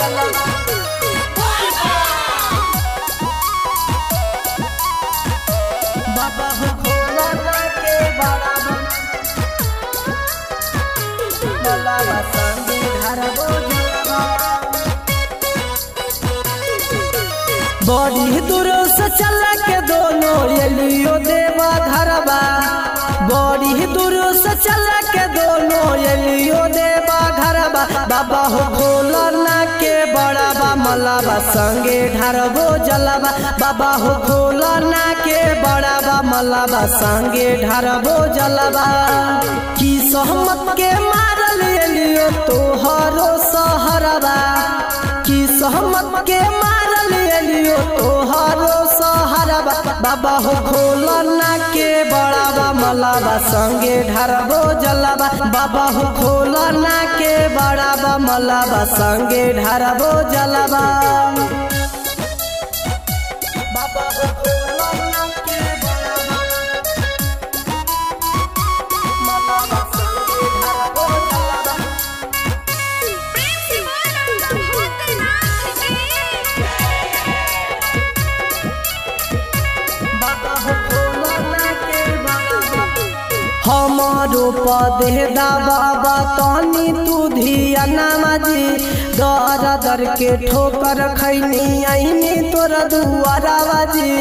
बाबा हो भोला के बड़ा मलावा संगे ढारबो जलवा। बड़ी दूर से चल के दोनों एलियो देवा धरबा। बड़ी दूर से चल के दोनों एलियो देवा घरबा। बाबा हो भोला के बड़ा मलावा संगे ढारबो जलवा। बाबा हो भोला के बड़ा मलावा संगे ढारबो जलवा। की सहमत के मारल एलियो तोहरो सहरबा। की सहमत के मारल एलियो तोहरो सहरबा। बाबा हो भोला के बड़ा मलावा संगे ढारबो जलवा। बाबा हो भोला के बड़ा मलावा संगे ढारबो जलवा। बाबा हो भोला के बड़ा मलावा संगे ढारबो जलवा। बाबा हो भोला के हमारो पदे दा बाबा तनी तू धिया नामाजी। दर दर के ठोकर खैनी आईनी तोरा दुआरा बाजी।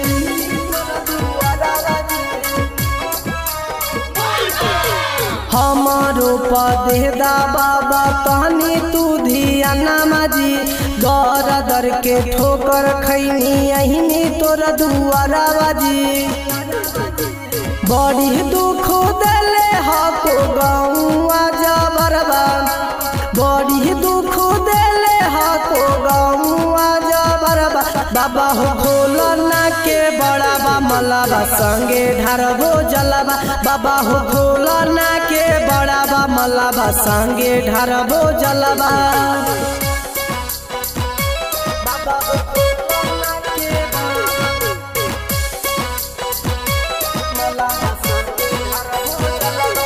हमारो पदे दा बाबा तनी तू धिया नामाजी। दर दर के ठोकर खैनी आईनी तोरा दुआरा बाजी। बड़ी दुख देले हको गौआ जबरबा। बड़ी दुख देले हको गौआ जबरबा। बाबा हो भोला के बड़ा मलावा संगे ढारबो जलवा। बाबा हो भोला के बड़ा मलावा संगे ढारबो जलवा। बाबा हो भोला के मलावा संगे ढारबो जलवा।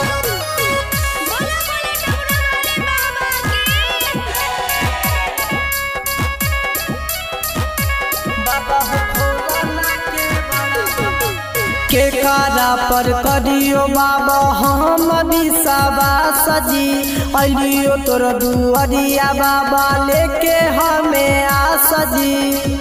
बाबा हो भोला के कारा पर करियो बाबा हम दिशाबा सजी। अलियो तोर दुआरिया बाबा लेके हमें आ सजी।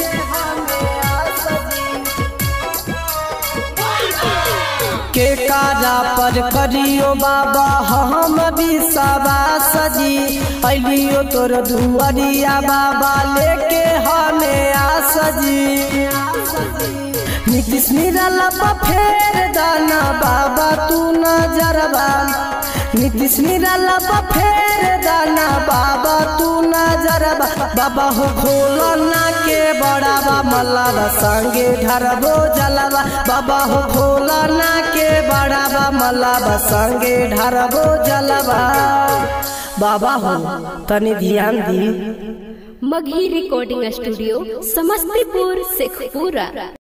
के कारा पर करियो बाबा हम दिशाबा सजी। अलियो तोर दुआरिया बाबा लेके हमें आ सजी। नीतीश निराला पा फेर दाना बाबा तू नजरबा। नीतीश निराला पा फेर दाना बाबा तू नजरबा। बाबा हो भोला के बड़ा मलावा संगे ढारबो जलवा। बाबा हो भोला के बड़ा मलावा संगे ढारबो जलवा। बाबा हो तनी ध्यान दी। Magahi recording studio Samastipur Sheikhpura.